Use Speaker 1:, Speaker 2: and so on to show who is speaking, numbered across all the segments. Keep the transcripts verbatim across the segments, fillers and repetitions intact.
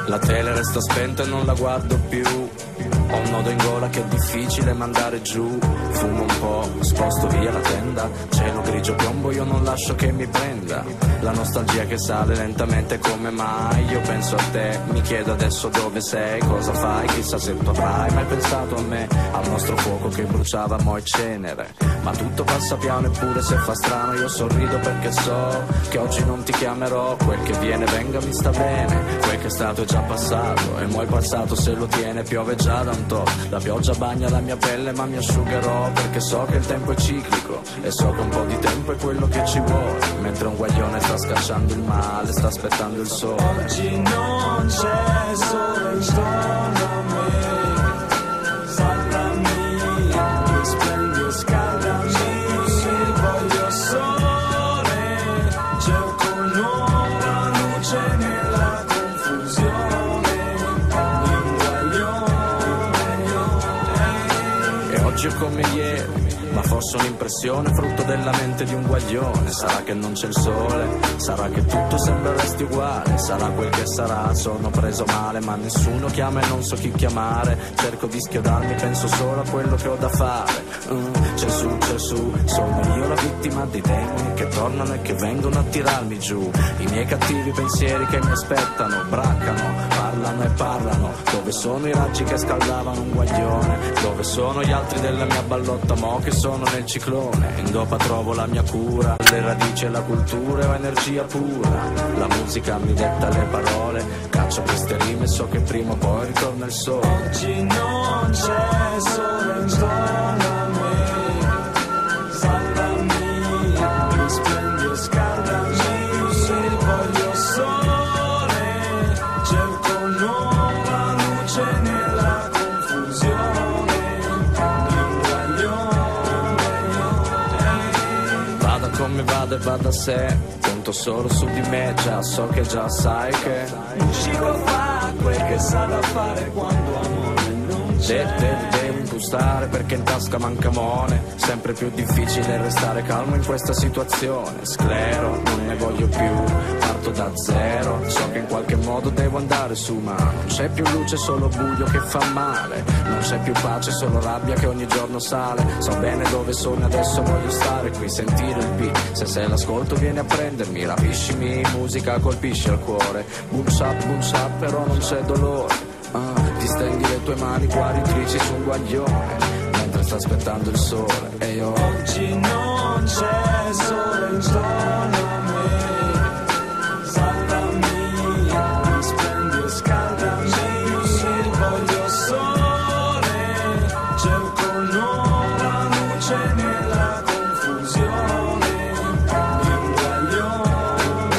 Speaker 1: La tele resta spenta e non la guardo più. Ho un nodo in gola che è difficile mandare giù. Fumo un po', sposto via la tenda. Cielo grigio piombo, io non lascio che mi prenda. La nostalgia che sale lentamente, come mai? Io penso a te, mi chiedo adesso dove sei, cosa fai, chissà se tu avrai mai pensato a me, al nostro fuoco che bruciava mo' e cenere. Ma tutto passa piano eppure se fa strano io sorrido perché so che oggi non ti chiamerò. Quel che viene venga mi sta bene, quel che è stato è già passato e mo' è passato se lo tiene, piove già da un tot. La pioggia bagna la mia pelle ma mi asciugherò perché so che il tempo è ciclico e so che un po' di tempo è quello che ci vuole. Mentre un guaglione sta scacciando il male, sta aspettando il sole.
Speaker 2: Oggi non c'è sole intorno a me, salvami, risplendi e scaldami, voglio sole, cerco nuova luce nella confusione, inguaglione.
Speaker 1: E oggi è come ieri, ma forse un'impressione frutto della mente di un guaglione. Sarà che non c'è il sole, sarà che tutto sembra resti uguale, sarà quel che sarà, sono preso male ma nessuno chiama e non so chi chiamare. Cerco di schiodarmi, penso solo a quello che ho da fare. mm, C'è su, c'è su, sono io la vittima dei demoni che tornano e che vengono a tirarmi giù. I miei cattivi pensieri che mi aspettano, braccano, parlano e parlano. Dove sono i raggi che scaldavano un guaglione? Dove sono gli altri della mia ballotta mo' che sono nel ciclone? In dopa trovo la mia cura, le radici e la cultura e energia pura. La musica mi detta le parole, caccio queste rime e so che prima o poi ritorna il sole.
Speaker 2: Oggi non c'è sole intorno a me, salvami, risplendi e scaldami, voglio sole, cerco nuova luce nella confusione,
Speaker 1: vada come vada e vada a sé, conto solo su di me, già so che già sai che
Speaker 2: un ciclo fa quel che sa da fare quando amore non c'è.
Speaker 1: De- de- devo impostare perché in tasca manca mone. Sempre più difficile restare calmo in questa situazione. Sclero, non ne voglio più, parto da zero. So che in qualche modo devo andare su, ma non c'è più luce, solo buio che fa male. Non c'è più pace, solo rabbia che ogni giorno sale. So bene dove sono, adesso voglio stare qui, sentire il beat. Se sei l'ascolto vieni a prendermi, rapiscimi, musica colpisce al cuore. Boom shap, boom shap, però non c'è dolore. Ah, ti stendi le tue mani guaritrici su un guaglione mentre sta aspettando il sole e io
Speaker 2: oggi non c'è sole intorno a me, salvami, risprendi e scaldami, voglio sole, cerco nuova luce nella confusione, inguaglione.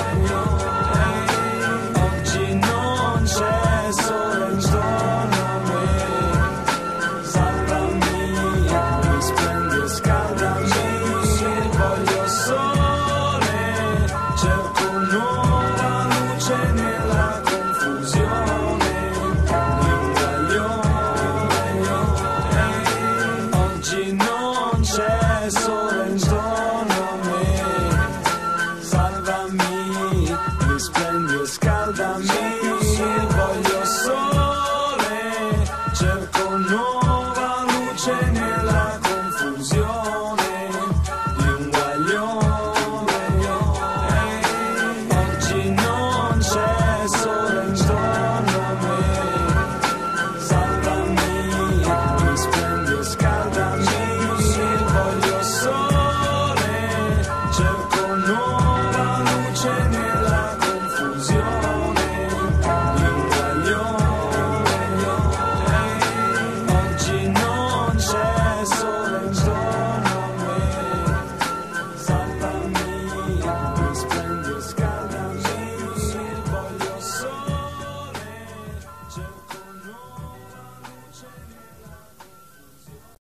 Speaker 2: Oggi non c'è sole intorno a me, salvami, risprendi e scaldami, voglio sole, cerco nuova luce nella confusione, inguaglione. Oggi non c'è sole intorno a me, salvami, risprendi e scaldami, voglio sole, cerco nuova luce nella confusione, inguaglione. Oggi non c'è sole intorno a me, salvami, risprendi e scaldami, voglio sole, cerco nuova luce nella confusione, inguaglione. Oggi non c'è sole intorno a me, salvami, risprendi e scaldami, voglio sole, cerco